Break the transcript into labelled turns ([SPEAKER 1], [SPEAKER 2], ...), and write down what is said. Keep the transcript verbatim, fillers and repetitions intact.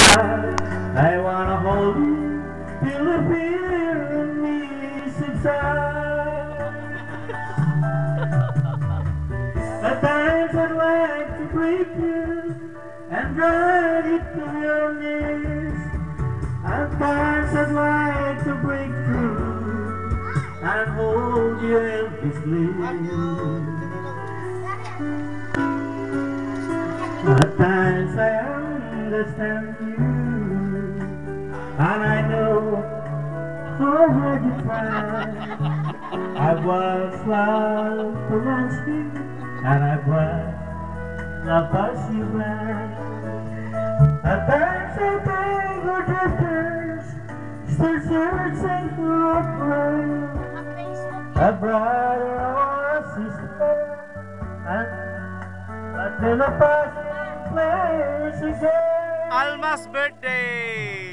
[SPEAKER 1] side. I wanna hold you till the fear in me subsides. At times I'd like to break you and drag you to your knees. At times I'd like to break through and hold you helplessly. At times I understand you, and I know how hard you try. I was love to romance you, and I was love pass you by. At times I think we're drifters, still searching for a friend, a brother or a sister, and until the past plays again.
[SPEAKER 2] Alma's birthday!